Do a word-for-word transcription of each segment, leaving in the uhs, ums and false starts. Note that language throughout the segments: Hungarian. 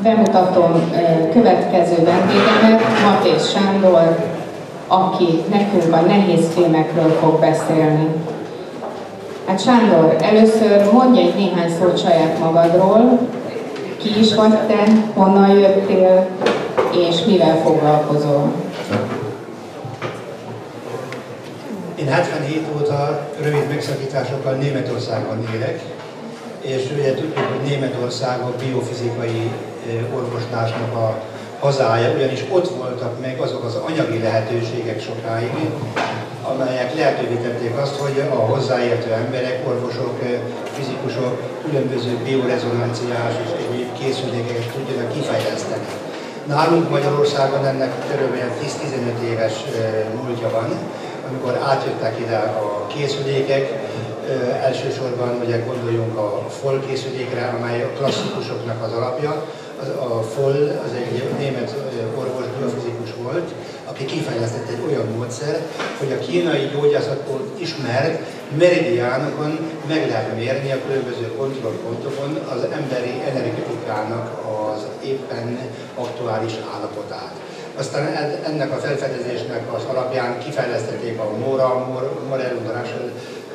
bemutatom következő vendégemet, Matész Sándor, aki nekünk a nehézfémekről fog beszélni. Hát Sándor, először mondj egy néhány szót saját magadról, ki is vagy te, honnan jöttél, és mivel foglalkozol? Én hetvenhét óta rövid megszakításokkal Németországban élek, és ugye tudjuk, hogy Németország a biofizikai orvoslásnak a hazája, ugyanis ott voltak meg azok az anyagi lehetőségek sokáig, amelyek lehetővé tették azt, hogy a hozzáértő emberek, orvosok, fizikusok különböző biorezonanciás és egyéb készülékeket tudjanak kifejleszteni. Nálunk Magyarországon ennek körülbelül tíz-tizenöt éves múltja van, amikor átjöttek ide a készülékek. Elsősorban ugye gondoljunk a F O L készülékre, amely a klasszikusoknak az alapja. A F O L az egy német orvos, biofizikus volt, aki kifejlesztett egy olyan módszer, hogy a kínai gyógyászatból ismert meridiánokon meg lehet mérni a különböző kontrollpontokon az emberi energetikának az éppen aktuális állapotát. Aztán ennek a felfedezésnek az alapján kifejlesztették a MORA, Morel International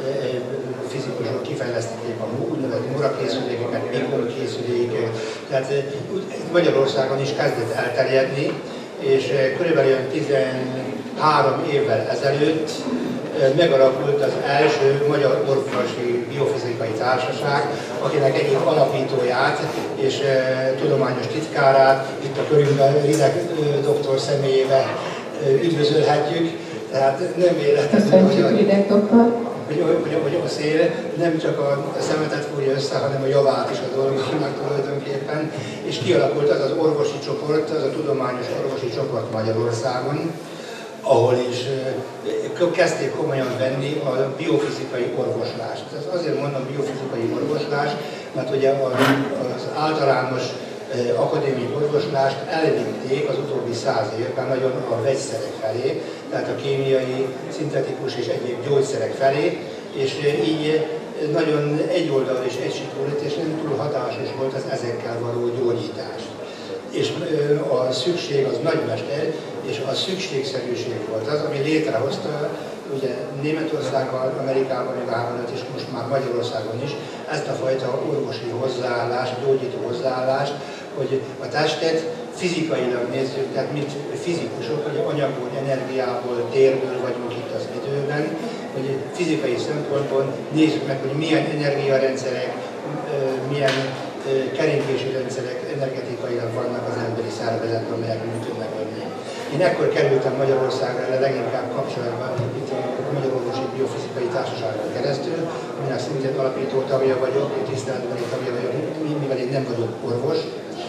fizikusok kifejlesztették a úgynevezett MORA készülékeket, Bicol készülékeket, tehát Magyarországon is kezdett elterjedni, és körülbelül tizenhárom évvel ezelőtt megalakult az első magyar orvosi biofizikai társaság, akinek egyik alapítóját és e, tudományos titkárát itt a körünkben Rideg doktor személyébe üdvözölhetjük. Tehát nem véletlenül, hogy, hogy, hogy, hogy a szél nem csak a szemetet fújja össze, hanem a javát is a dolgoknak tulajdonképpen. És kialakult az az orvosi csoport, az a tudományos orvosi csoport Magyarországon, ahol is kezdték komolyan venni a biofizikai orvoslást. Ez azért mondom biofizikai orvoslás, mert ugye az általános akadémiai orvoslást elvitték az utóbbi száz évben nagyon a vegyszerek felé, tehát a kémiai, szintetikus és egyéb gyógyszerek felé, és így nagyon egyoldalú és egysíkú és nem túl hatásos volt az ezekkel való gyógyítás. És a szükség az nagymester, és a szükségszerűség volt az, ami létrehozta ugye Németországban, Amerikában, Ugandában és most már Magyarországon is ezt a fajta orvosi hozzáállást, gyógyító hozzáállást, hogy a testet fizikailag nézzük, tehát mint fizikusok, hogy anyagból, energiából, térből vagyunk itt az időben, hogy fizikai szempontból nézzük meg, hogy milyen energiarendszerek, milyen keringési rendszerek energetikailag vannak az emberi szervezetben, amelyek működnek benne. Én ekkor kerültem Magyarországra leginkább kapcsolatba itt a Magyar Orvosi Biofizikai Társaságon keresztül, aminek szintén alapító tagja vagyok, tiszteletbeli tagja vagyok, mivel én nem vagyok orvos,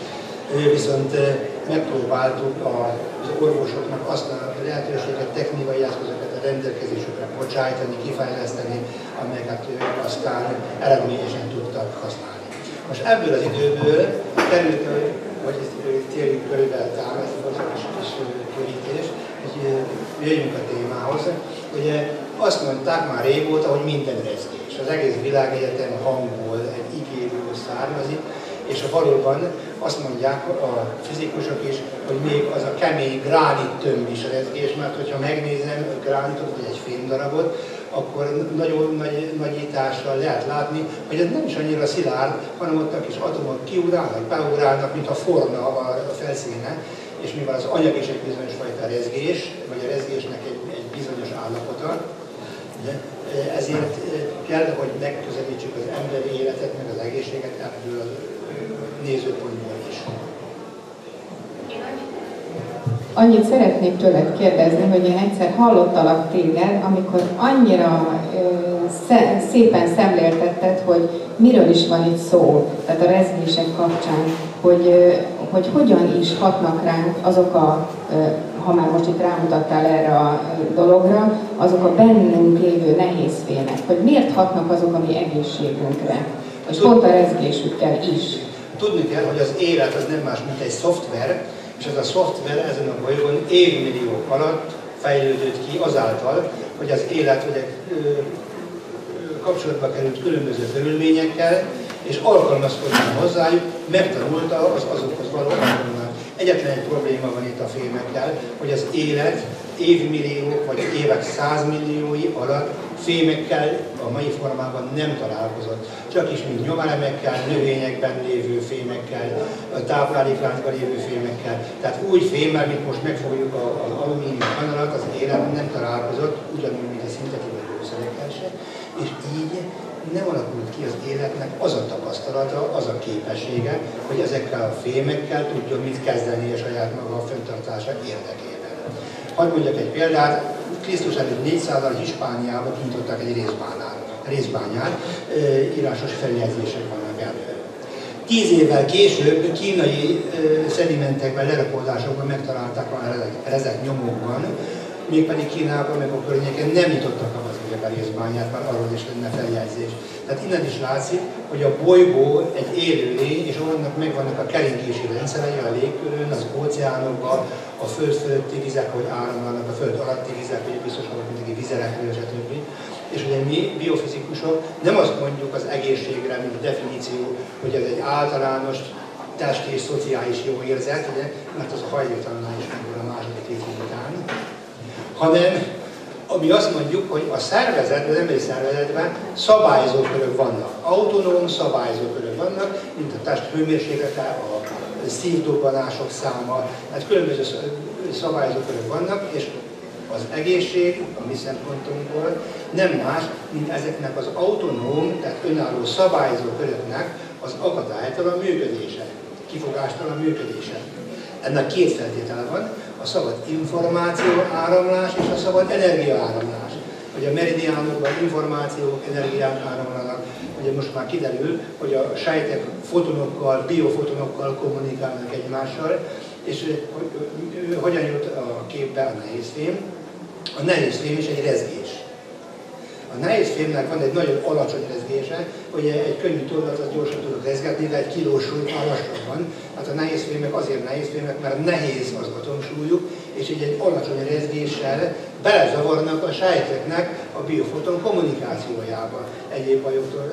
viszont megpróbáltuk az orvosoknak azt a lehetőséget, technikai eszközöket a rendelkezésükre bocsájtani, kifejleszteni, amelyeket aztán eredményesen tudtak használni. Most ebből az időből került, hogy térjünk körülbelül talán, ez volt egy kis körítés, hogy jöjjünk a témához. Ugye azt mondták már régóta, hogy minden rezgés. Az egész világegyetem hangból egy igéből származik, és a valóban azt mondják a fizikusok is, hogy még az a kemény gránit tömb is rezgés, mert hogyha megnézem a gránitot vagy egy fémdarabot, akkor nagyon nagy nagyítással lehet látni, hogy ez nem is annyira szilárd, hanem ott a kis atomok kiugrálnak, beugrálnak, mint a forna a felszíne, és mivel az anyag is egy bizonyos fajta rezgés, vagy a rezgésnek egy, egy bizonyos állapota, ezért kell, hogy megközelítsük az emberi életet, meg az egészséget ebből a nézőpontból is. Annyit szeretnék tőled kérdezni, hogy én egyszer hallottalak téged, amikor annyira ö, szépen szemléltetted, hogy miről is van itt szó, tehát a rezgések kapcsán, hogy, ö, hogy hogyan is hatnak ránk azok a, ö, ha már most itt rámutattál erre a dologra, azok a bennünk lévő nehézfémek, hogy miért hatnak azok a mi egészségünkre, és pont a rezgésükkel is. Tudni kell, hogy az élet az nem más, mint egy szoftver, és ez a szoftver ezen a bolygón évmilliók alatt fejlődött ki azáltal, hogy az élet ugye, kapcsolatba került különböző körülményekkel, és alkalmazkodni hozzájuk, megtanulta az azokhoz való alkalmazást. Egyetlen egy probléma van itt a fémekkel, hogy az élet évmilliók vagy évek százmilliói alatt fémekkel a mai formában nem találkozott. Csak is mint nyomelemekkel, növényekben lévő fémekkel, a táplálékláncban lévő fémekkel. Tehát úgy fémmel, mint most megfogjuk az alumínium kanalat, az élet nem találkozott, ugyanúgy, mint a szintetikus gyógyszerekkel se. És így nem alakult ki az életnek az a tapasztalata, az a képessége, hogy ezekkel a fémekkel tudjon mit kezdeni a saját maga a fenntartása érdekében. Hadd mondjak egy példát, Krisztus előtt négyszázal Hispániában kinyitották egy részbányát, részbányát írásos feljegyzések vannak erről. Tíz évvel később kínai szedimentekben, lerakódásokban megtalálták a rezek nyomokban, mégpedig Kínában, meg a környéken nem nyitottak a a részbányát, már arról is lenne feljegyzés. Tehát innen is látszik, hogy a bolygó egy élőlény, és annak megvannak a keringési rendszerei a légkörön, az óceánokban, a föld fölötti vizek, hogy áramlanak, a föld alatti vizek, hogy biztos vannak mindenki vizerekről, stb. És ugye mi, biofizikusok, nem azt mondjuk az egészségre, mint a definíció, hogy ez egy általános testi és szociális jó érzet, ugye, mert az a hajléktalannál is megvan a második rész után, hanem ami azt mondjuk, hogy a szervezetben, az emberi szervezetben szabályzókörök vannak. Autonóm szabályzókörök vannak, mint a test hőmérséklete, a szívdobbanások száma, tehát különböző szabályzókörök vannak, és az egészség, a mi szempontunkból nem más, mint ezeknek az autonóm, tehát önálló szabályzóköröknek az akadálytalan működése, kifogástalan működése. Ennek két feltétele van, a szabad információ áramlás és a szabad energia áramlás. Hogy a meridiánokban információk, energiák áramlanak, ugye most már kiderül, hogy a sejtek fotonokkal, biofotonokkal kommunikálnak egymással, és hogyan jut a képbe a nehézfém? A nehézfém is egy rezgés. A nehézfémnek van egy nagyon alacsony rezgése, hogy egy könnyű tollat az gyorsan tudok rezgetni, de egy kilós súlyt már lassabban. Hát a nehézfémek azért nehézfémek, mert nehéz az atomsúlyuk, és így egy alacsony rezgéssel belezavarnak a sejteknek a biofoton kommunikációjába, egyéb bajoktól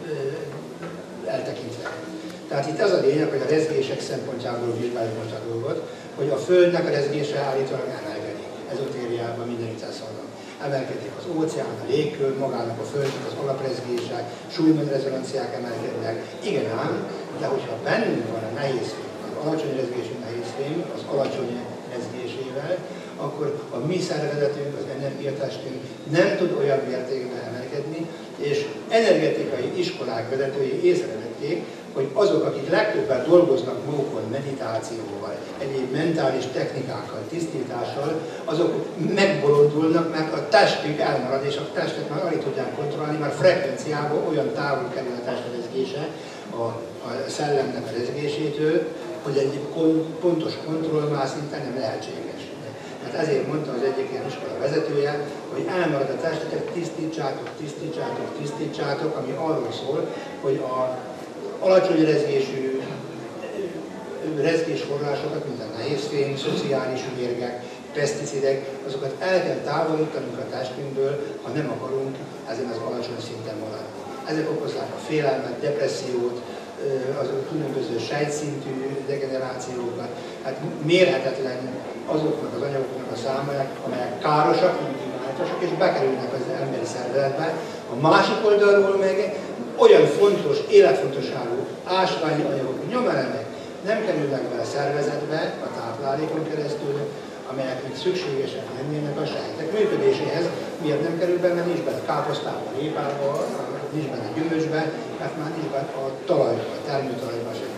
eltekintve. Tehát itt az a lényeg, hogy a rezgések szempontjából vizsgáljuk most a dolgot, hogy a Földnek a rezgése állítólag emelkedik. Ezotériában mindenütt elszalnak. Emelkedik az óceán, a légkör, magának a Földnek az alaprezgése, Schumann rezonanciák emelkednek. Igen ám, de hogyha bennünk van a nehézfém, az alacsony rezgésű nehézfém, az alacsony rezgésével, akkor a mi szervezetünk, az energiatestünk nem tud olyan mértékben emelkedni, és energetikai iskolák vezetői észrevették, hogy azok, akik legtöbbet dolgoznak magukon meditációval, egyéb mentális technikákkal, tisztítással, azok megbolondulnak, mert a testük elmarad, és a testet már alig tudják kontrollálni, mert frekvenciában olyan távol kerül a test rezgése, a, a szellemnek a rezgésétől, hogy egy pontos kontroll már szinte nem lehetséges. Hát ezért mondta az egyik ilyen iskola vezetője, hogy elmarad a testetek, tisztítsátok, tisztítsátok, tisztítsátok, ami arról szól, hogy a alacsony rezgésű rezgésforrásokat, mint a nehézfém, szociális mérgek, peszticidek, azokat el kell távolítanunk a testünkből, ha nem akarunk ezen az alacsony szinten maradni. Ezek okozzák a félelmet, depressziót, az különböző sejtszintű degenerációkat, hát mérhetetlen azoknak az anyagoknak a számára, amelyek károsak, kívánatosak, és bekerülnek az emberi szervezetbe. A másik oldalról meg olyan fontos, életfontosságú ásványi anyagok, nyomelemek nem kerülnek be a szervezetbe a táplálékon keresztül, amelyek még szükségesek lennének a sejtek működéséhez. Miért nem kerül be, mert nincs benne káposztába, répába, nincs benne gyümölcsbe, mert már nincs benne a talajba, a termőtalajba sem.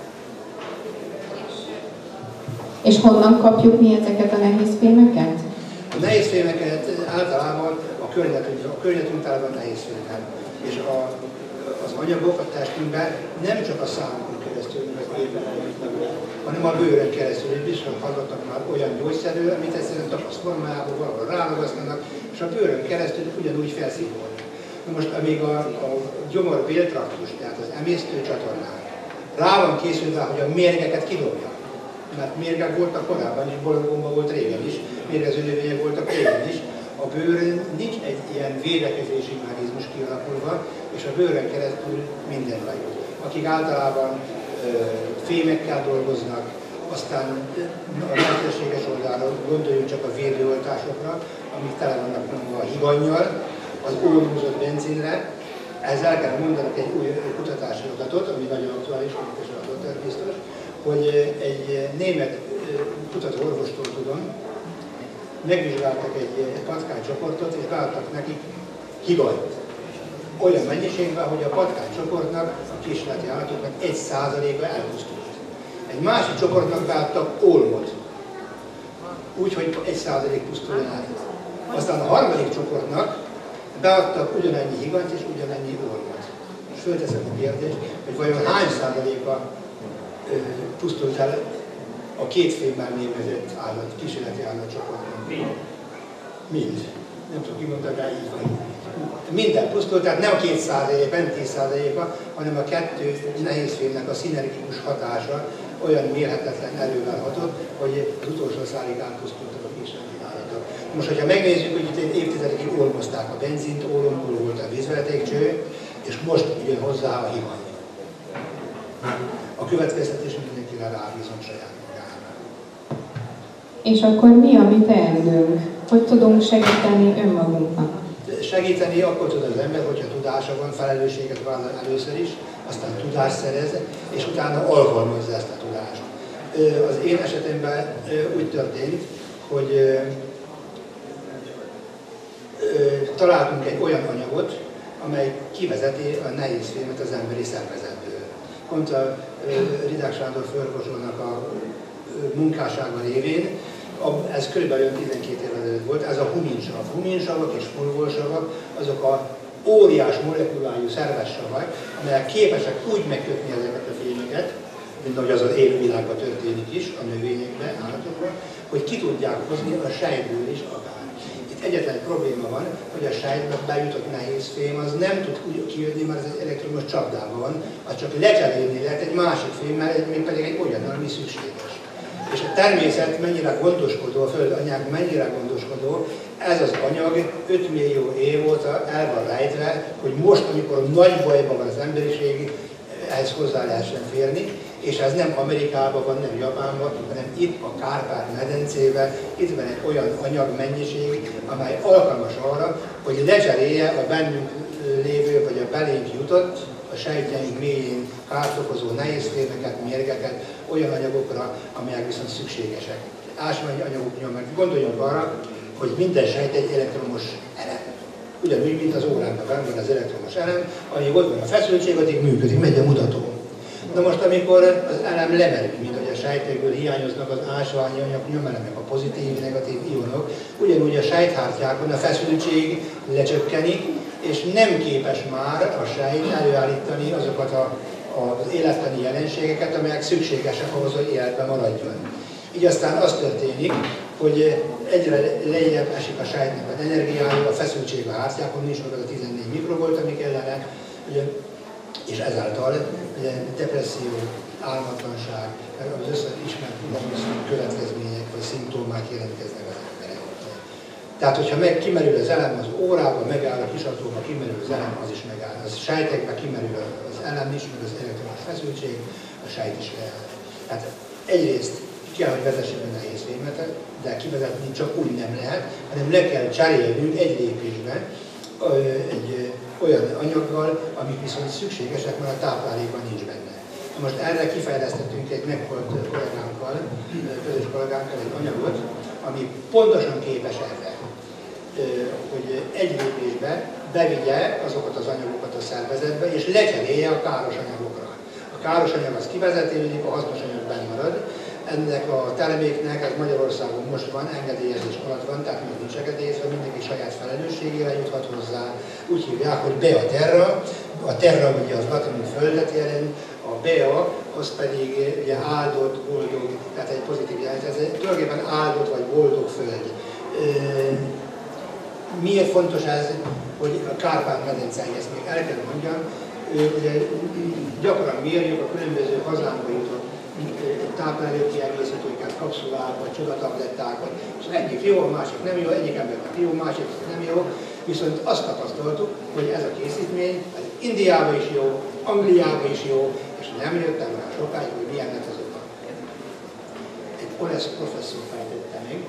És honnan kapjuk mi ezeket a nehézfémeket? A nehézfémeket általában a környezetünk, a környezetünk általában nehézfémeket. És a, az anyagok a testünkben nem csak a számokon keresztül, az éppen, hanem a bőrön keresztül. Egy biztos hallottak már olyan gyógyszerről, amit egyszerűen tapasztalmából valahol ráragasztanak, és a bőrön keresztül ugyanúgy felszívódnak. Na most, amíg a, a gyomor béltraktus, tehát az emésztőcsatornák rá van készülve, hogy a mérgeket kidobja. Mert mérgek voltak korábban is, bolygóban volt régen is, mérgező növények voltak régen is. A bőrön nincs egy ilyen védekezési mechanizmus kialakulva, és és a bőrön keresztül mindenbe jut. Akik általában ö, fémekkel dolgoznak, aztán a mesterséges oldalról gondoljunk csak a védőoltásokra, amik tele vannak a higannyal, az ólomúzott benzinre. Ezzel el kell mondanak egy új kutatási adatot, ami nagyon aktuális, és a biztos, hogy egy német kutatóorvostól tudom, megvizsgáltak egy patkánycsoportot, és beadtak nekik higanyt. Olyan mennyiségben, hogy a patkánycsoportnak, a kísérleti állatoknak egy százaléka elpusztult. Egy másik csoportnak beadtak ólmot, úgyhogy egy százalék pusztuljon el. Aztán a harmadik csoportnak beadtak ugyanannyi higanyt és ugyanannyi ólmot. És fölteszem a kérdést, hogy vajon hány százaléka ö, pusztult el a két fémmel névezett állat, kísérleti állatcsoportnak. Mind. Mind. Nem tudom, ki mondta, de így van. Minden pusztult, tehát nem a két százalék, nem tíz százaléka, hanem a kettő nehézfémnek a szinergikus hatása olyan mérhetetlen erővel hatott, hogy az utolsó szálig átpusztultak a kísérleti állatok. Most, hogyha megnézzük, hogy itt évtizedekig olmozták a benzint, ólomból volt a vízvezetékcső, és most jön hozzá a higany. A következtetés mindenkire rábízom saját magára. És akkor mi a mi teendőnk? Hogy tudunk segíteni önmagunknak? Segíteni akkor tud az ember, hogyha tudása van, felelősséget vállal először is, aztán tudást szerez, és utána alkalmazza ezt a tudást. Az én esetemben úgy történt, hogy találtunk egy olyan anyagot, amely kivezeti a nehézfémet az emberi szervezetből. Pont a Ridák Sándor főorvosnak a munkássága révén, ez körülbelül tizenkét évvel ezelőtt volt, ez a huminsav. Huminsavak és fulvósavak, azok a óriás molekulájú szerves savak, amelyek képesek úgy megkötni ezeket a fémeket, mint ahogy az az élővilágban történik is, a növényekben, állatokban, hogy ki tudják hozni a sejtből is akár. Itt egyetlen probléma van, hogy a sejtbe bejutott nehéz fém az nem tud úgy kijönni, mert ez egy elektromos csapdában van, az csak lecserélni lehet egy másik fémmel, még pedig egy olyan, ami szükséges. És a természet mennyire gondoskodó, a föld anyag mennyire gondoskodó, ez az anyag öt millió év óta el van rejtve, hogy most, amikor nagy bajban van az emberiség, ehhez hozzá lehessen férni, és ez nem Amerikában van, nem Japánban, hanem itt a Kárpát-medencében, itt van egy olyan anyagmennyiség, amely alkalmas arra, hogy lecserélje a bennünk lévő, vagy a belénk jutott, a sejtjeink mélyén kárt okozó nehézfémeket, mérgeket olyan anyagokra, amelyek viszont szükségesek. Ásványi anyagok nyomnak. Gondoljunk arra, hogy minden sejt egy elektromos elem. Ugyanúgy, mint az órában van az elektromos elem, amíg ott van a feszültség, addig működik, megy a mutató. Na most, amikor az elem lemerül, mint hogy a sejtekből hiányoznak az ásványi anyag nyomelemek, a pozitív, negatív ionok, ugyanúgy a sejthártyákon a feszültség lecsökkenik, és nem képes már a sejt előállítani azokat a, az élettani jelenségeket, amelyek szükségesek ahhoz, hogy életben maradjon. Így aztán az történik, hogy egyre lejjebb esik a sejtnek az energiája, a feszültség a hártyákon is, meg az a tizennégy mikrovolt, amik ellenek, és ezáltal depresszió, álmatlanság, az összes ismert következmények vagy szimptomák jelentkeznek az embereknek. Tehát, hogyha meg kimerül az elem az órában, megáll a kisajtóban, kimerül az elem, az is megáll. Az sejtekben kimerül az elem is, meg az elektromos feszültség, a sejt is leáll. Tehát egyrészt kell, hogy vezessük a nehézfémet, de kivezetni csak úgy nem lehet, hanem le kell cserélnünk egy lépésben egy olyan anyaggal, amik viszont szükségesek, mert a táplálékban nincs benne. Most erre kifejlesztettünk egy meghalt kollégánkkal, közös kollégánkkal egy anyagot, ami pontosan képes erre, hogy egy lépésben bevigye azokat az anyagokat a szervezetbe, és lecserélje a káros anyagokra. A káros anyag az kivezetődik, a hasznos anyag benn marad. Ennek a terméknek, ez Magyarországon most van, engedélyezés alatt van, tehát még nincs engedélyezve, mindenki saját felelősségére juthat hozzá. Úgy hívják, hogy Bea Terra. A Terra ugye az latin földet jelent, a Bea az pedig ugye áldott, boldog, tehát egy pozitív jelent. Ez tulajdonképpen áldott vagy boldog föld. Miért fontos ez, hogy a Kárpát-medence, ezt még el kell mondjam, ugye gyakran mérjük a különböző hazánkba jutott táplálékkiegészítőket, kapszulákat, csodatablettákat, és egyik jó, a másik nem jó, egyik embernek jó, másik nem jó, viszont azt tapasztaltuk, hogy ez a készítmény Indiában is jó, Angliában is jó, és nem jöttem rá sokáig, hogy milyennek az oka. Egy olasz professzor fejtette meg,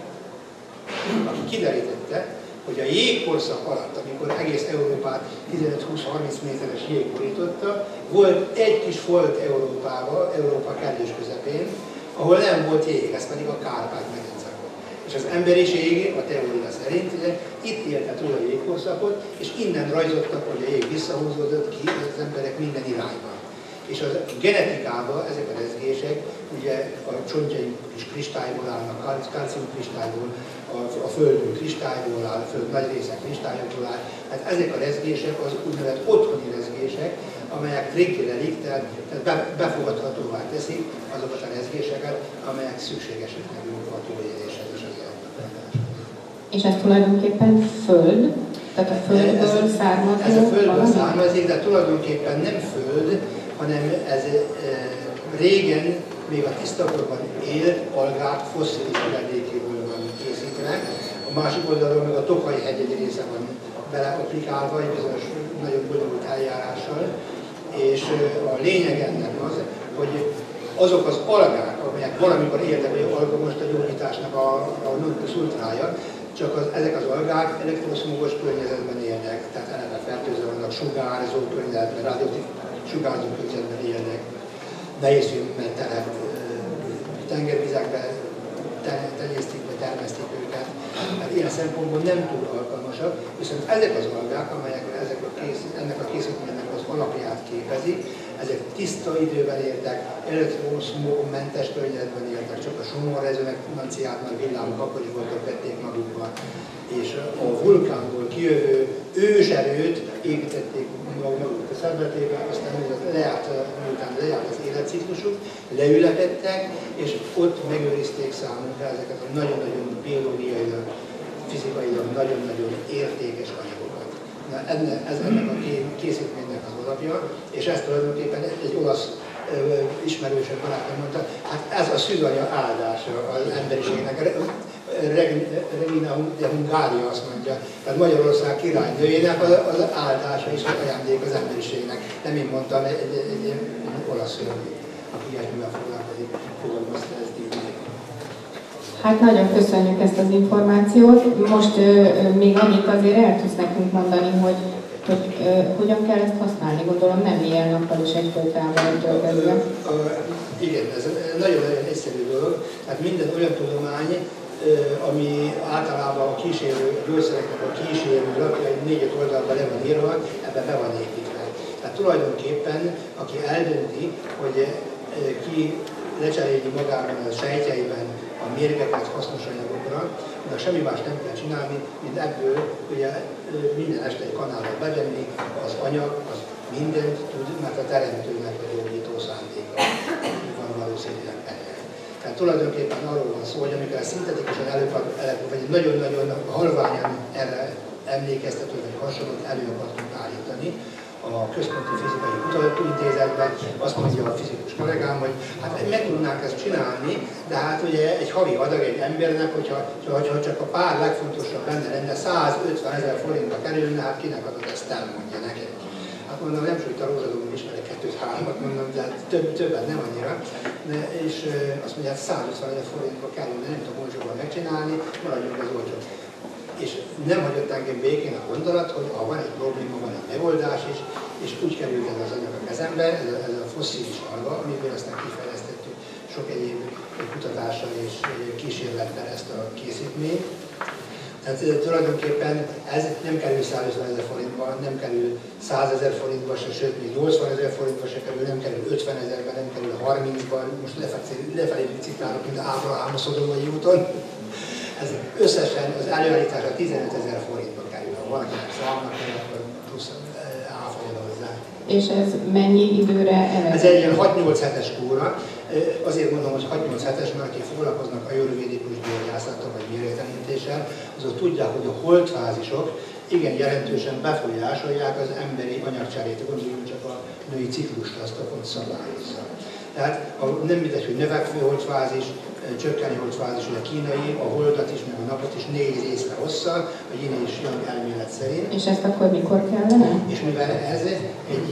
aki kiderítette, hogy a jégkorszak alatt, amikor egész Európát tizenöt-húsz-harminc méteres jég borította, volt egy kis folt Európában, Európa kellős közepén, ahol nem volt jég, ez pedig a Kárpát-medence volt. És az emberiség, a teória szerint, ugye, itt élte túl a jégkorszakot, és innen rajzottak, hogy a jég visszahúzódott ki az emberek minden irányban. És a genetikában ezek a rezgések, ugye a csontjaink is kristályból állnak, kalcium kristályból, a, a földünk kristályból áll, a föld nagy része kristályokból áll. Hát ezek a rezgések az úgynevezett otthoni rezgések, amelyek triggerelik, tehát, tehát befogadhatóvá teszik azokat a rezgéseket, amelyek szükségesek nekünk a túléléshez és az életbetartáshoz. És ez tulajdonképpen föld? Tehát a földből ez, származik? Ez a földből származik, de tulajdonképpen nem föld, hanem ez e, régen, még a tisztakorban élt algák fosszilis üledékéből van készítve. A másik oldalról meg a Tokaj-hegy egy része van beleaplikálva egy bizonyos nagyon bonyolult eljárással. És a lényeg ennek az, hogy azok az algák, amelyek valamikor éltek, vagy alga most a gyógyításnak a, a non plus ultrája, csak az, ezek az algák elektroszmogos környezetben élnek, tehát eleve fertőző vannak, sugárzó környezetben, radioaktív sugárzó környezetben élnek, nehézfémmentelen tengervizekben tenyésztik, vagy termesztik őket. Hát ilyen szempontból nem túl alkalmasak, viszont ezek az algák, amelyek ezek a kész, ennek a készítménynek az alapját képezik, ezek tiszta időben éltek, elektroszmogmentes környezetben éltek, csak a somorrezonanciát, meg villámok akkor is voltak, vették magukba, és a vulkánból kijövő őserőt építették maguk a szemletébe, aztán lejárt, miután lejárt az életciklusuk, leülepettek, és ott megőrizték számunkra ezeket a nagyon-nagyon biológiailag, fizikailag nagyon-nagyon értékes anyagokat. Na, enne, ez ennek a készítménynek az alapja, és ezt tulajdonképpen egy olasz ö, ismerősebb barátom mondta, hát ez a szűzanya áldása az emberiségnek. Regina de Hungária azt mondja, tehát Magyarország királynőjének az, az áldása is ajándék az emberiségnek. Nem én mondtam, egy, egy, egy, egy olasz szörny, aki ilyesmivel foglalkozik, fogalmazta ezt így. Hát nagyon köszönjük ezt az információt. Most ö, még annyit azért el tudsz nekünk mondani, hogy, hogy ö, hogyan kell ezt használni. Gondolom nem éjjel-nappal is egyfolytában töltözve. Igen, ez nagyon-nagyon egyszerű dolog. Tehát minden olyan tudomány, ami általában a kísérő, a gyógyszereknek a kísérő lapja egy négy-öt oldalban le van írva, ebben be van építve. Tehát tulajdonképpen, aki eldönti, hogy ki lecseréli magában a sejtjeiben a mérgeket hasznos anyagokra, de semmi más nem kell csinálni, mint ebből ugye minden este egy kanálba bevenni, az anyag, az mindent tud, mert a teremtőnek a gyógyító szándéka van valószínűleg benne. Tehát tulajdonképpen arról van szó, hogy amikor ezt szintetikusan előbb, vagy nagyon-nagyon halványan erre emlékeztető, vagy hasonlót elő akartunk állítani a Központi Fizikai Kutatóintézetben, azt mondja a fizikus kollégám, hogy hát meg tudnánk ezt csinálni, de hát ugye egy havi adag egy embernek, hogyha, hogyha csak a pár legfontosabb benne lenne, százötven ezer forintba kerülne, hát kinek adott, ezt elmondja nekem. Hát mondom, nem sújt a rózsadóban ismerek kettőt, háromat mondom, de több, többet nem annyira. De, és azt mondja, hát százötven ezer forintba kerülne, nem tudom olcsóban megcsinálni, maradjunk az olcsó. És nem hagyott engem békén a gondolat, hogy ha van egy probléma, van egy megoldás is, és úgy került ez az anyag a kezembe, ez a, ez a fosszilis alga, amiből aztán kifejlesztettük sok egyéb kutatással és kísérlettel ezt a készítményt. Tehát tulajdonképpen ez nem kerül százötven ezer forintba, nem kerül százezer forintba se, sőt még nyolcvan ezer forintba se kerül, nem kerül ötven ezerben, nem kerül harmincban, most lefelé biciklálok, mint Ábrahám a Szodomai úton. Ez összesen az előállítása tizenöt ezer forintba kerül. Ha valakinek számnak kell, akkor plusz áfa jön hozzá. És ez mennyi időre elegendő? Ez egy ilyen hat-nyolc hetes kúra. Azért mondom, hogy hat-nyolc hetes, mert akik foglalkoznak ajurvédikus gyógyászattal vagy mérőtelenítéssel, azok tudják, hogy a holtfázisok igen jelentősen befolyásolják az emberi anyagcserét, gondoljunk csak a női ciklust, azt a pont szabályozza. Tehát a, nem mindegy, hogy növekvő holdfázis, csökkenő holdfázis, hogy a kínai, a holdat is, meg a napot is négy részre hozza, a Yin és Yang elmélet szerint. És ezt akkor mikor kellene? És mivel ez egy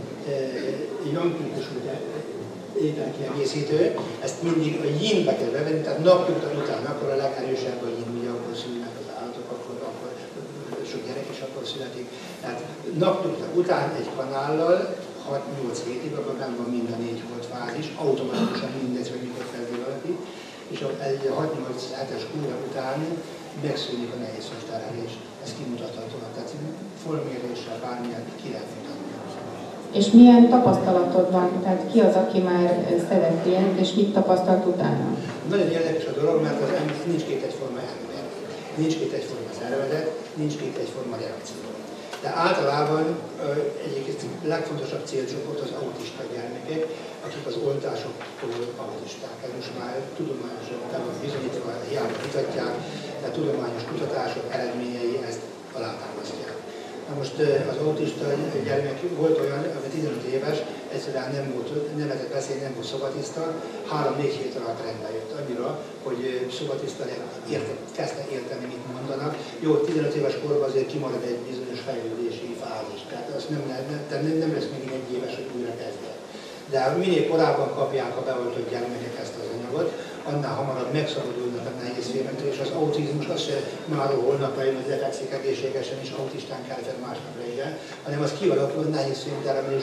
Yang típusú ételkiegészítő, ezt mindig a Yinbe kell bevenni, tehát napjuktan után, akkor a legerősebb a Yin, ugye akkor szülnek az állatok, akkor, akkor sok gyerek is akkor születik. Tehát napjuktan után egy kanállal hat-nyolc hétig, akkor benn van mind a négy holdfázis, automatikusan mindegy, hogy mikor felzi valaki, és egy hat-nyolc hetes kúra után megszűnik a nehézfős terhelés. Ez kimutatható, tehát formméréssel bármilyen ki lehet mutatni. És milyen tapasztalatod van? Tehát ki az, aki már szedett ilyet, és mit tapasztalt utána? Nagyon érdekes a dolog, mert az ember nincs két egyforma ember, nincs két egyforma szervezet, nincs két egyforma reakció. De általában egyébként a legfontosabb célcsoport az autista gyermekek, akik az oltásoktól autisták. Ez most már tudományosan bizonyítva, hiába mutatják, de tudományos kutatások eredményei ezt alátámasztják. Na most az autista gyermek volt olyan, ami tizenöt éves, egyszerűen nem volt, nem lehetett beszélni, nem volt szobatiszta, három-négy hét alatt rendbe jött annyira, hogy szobatiszta érte, kezdte érteni, mit mondanak. Jó, tizenöt éves korban azért kimarad egy bizonyos fejlődési fázis, tehát azt nem, nem, nem lesz még egy éves, hogy újra kezdje. De minél korábban kapják a beoltott gyermekek ezt az anyagot, annál hamarabb megszabadulnak a nehézfélemtől, és az autizmus az se már holnapra jön, hogy lefekszik egészségesen, és autistán keltett másnap reggel, hanem az kialakul a nehézfém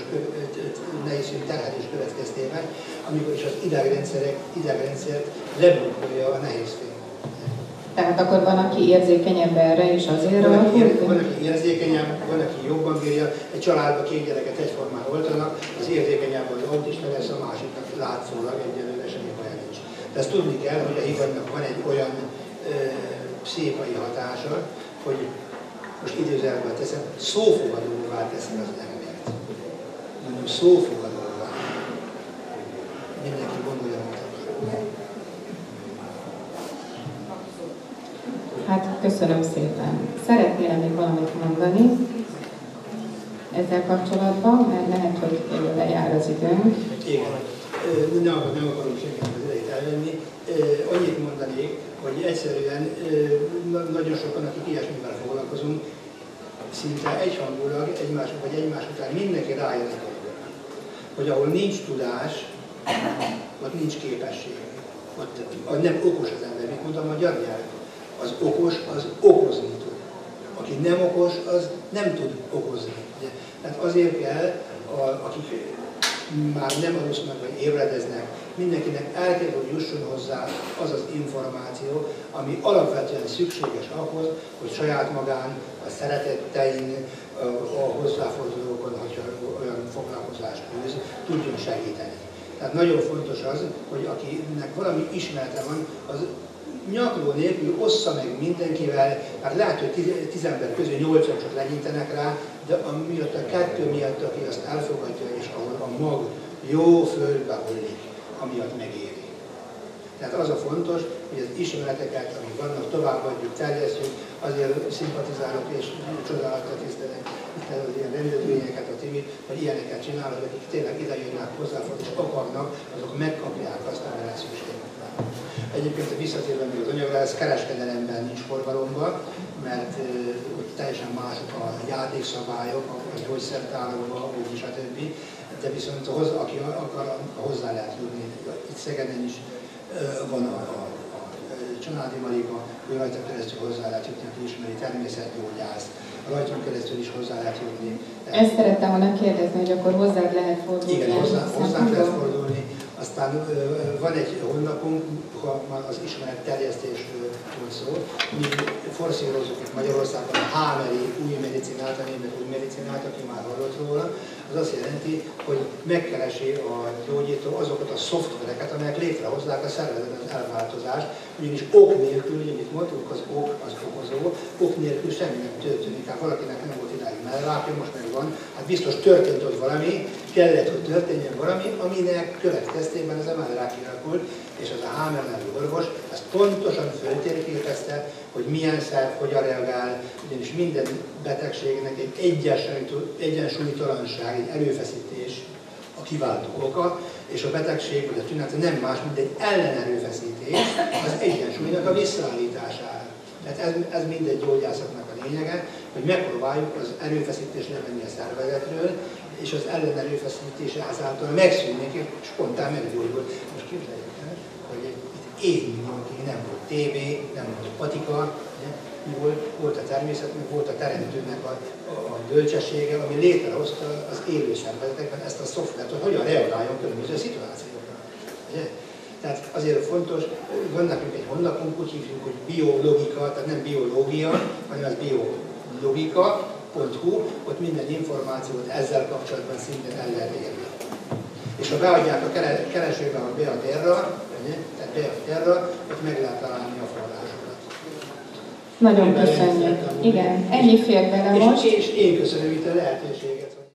terhelés következtében, amikor is az idegrendszerek, idegrendszert leblokkolja a nehézfém. Tehát akkor van, aki érzékenyebb erre, és azért van, aki, alakul? van, aki érzékenyebb, van, aki jobban bírja. Egy családban két gyereket egyformán oltanak, az érzékenyebb az autista lesz, a másiknak látszólag egyelőre semmi baj nincs. De ezt tudni kell, hogy a higanynak van egy olyan ö, pszichai hatása, hogy most időzőjelben teszem, szófogadóvá teszi az embert. Mondom, szófogadóvá. Mindenki gondolja magát. Hát köszönöm szépen. Szeretnél még valamit mondani ezzel kapcsolatban, mert lehet, hogy lejár az időnk. Igen. Nem, nem akarom senkinek az idejét elvenni. Annyit mondanék, hogy egyszerűen nagyon sokan, akik ilyesmivel foglalkozunk, szinte egyhangulag, egymás, vagy egymás után mindenki rájön a dologra. Hogy ahol nincs tudás, ott nincs képesség. Ott nem okos az ember, mit mondtam a magyar nyelv. Az okos, az okozni tud. Aki nem okos, az nem tud okozni. Tehát azért kell, a, akik már nem alusznak, vagy ébredeznek, mindenkinek el kell, hogy jusson hozzá az az információ, ami alapvetően szükséges ahhoz, hogy saját magán, a szeretettein, a hozzáfordulókon, hogyha olyan foglalkozást űz, tudjon segíteni. Tehát nagyon fontos az, hogy akinek valami ismerete van, az nyakló nélkül ossza meg mindenkivel, hát lehet, hogy tíz ember közül nyolcan csak legyintenek rá, de amiatt a kettő miatt, aki azt elfogadja, és ahol a mag jó földbe hullik, amiatt megéri. Tehát az a fontos, hogy az ismereteket, amik vannak, továbbadjuk, terjesztjük, azért szimpatizálok és csodálattal tisztelek az ilyen rendezvényeket, a Timit, hogy ilyeneket csinálok, akik tényleg ide jönnek hozzáfordulni, és akarnak, azok megkapják azt, amire szükségük van. Egyébként visszatérve még az anyagra, ez kereskedelemben nincs forgalomban, mert uh, ott teljesen mások a játékszabályok, a gyógyszertárokban, úgy is a többi, de viszont az, aki akar, hozzá lehet jutni. Itt Szegeden is uh, van a, a, a Csanádi Marika, ő rajta keresztül hozzá lehet jutni, aki ismeri természetgyógyász. Rajtunk keresztül is hozzá lehet jutni. Ezt szerettem volna kérdezni, hogy akkor hozzád lehet fordulni. Igen, hozzá, hozzánk lehet fordulni. Aztán van egy honlapunk, ha már az ismeret terjesztésről volt szó. Mi forszírozzuk itt Magyarországon a Hámeri új medicinát, a német új medicinát, aki már hallott róla. Az azt jelenti, hogy megkeresi a gyógyító azokat a szoftvereket, amelyek létrehozzák a szervezeten az elváltozást, ugyanis ok nélkül, ugye mit mondtuk, az ok, az okozó, ok nélkül semmi nem történik. Hát valakinek nem volt idáig mellrákja, most meg van, hát biztos történt ott valami, kellett, hogy történjen valami, aminek következtében ez a mellrák kialakult, és az a Hámer nevű orvos ezt pontosan föltérképezte, hogy milyen szerv, hogyan reagál, ugyanis minden betegségnek egy egyensúlytalanság, egy erőfeszítés a kiváltó oka, és a betegség vagy a tünet nem más, mint egy ellenerőfeszítés az egyensúlynak a visszaállítására. Tehát ez, ez mindegy gyógyászatnak a lényege, hogy megpróbáljuk az erőfeszítést levenni a szervezetről, és az ellenerőfeszítése ezáltal megszűnik, és spontán meggyógyul. Most képzeljük el, hogy itt évmilliókig nem volt tévé, nem volt patika, volt, volt a természetnek, volt a teremtőnek a, a, a bölcsessége, ami létrehozta az élő szervezetekben ezt a szoftvert, hogy hogyan reagáljon különböző szituációkra. Ugye? Tehát azért fontos, van nekünk egy honlapunk, úgy hívjuk, hogy biologika, tehát nem biológia, hanem az biologika pont hu, ott minden információt ezzel kapcsolatban szintén el lehet érni. És ha beadják a keresőbe a Beaterra, tehát Beaterra, ott meg lehet találni a forrásokat. Nagyon köszönjük. Igen, ennyi fér bele most. És, és én köszönöm itt a lehetőséget.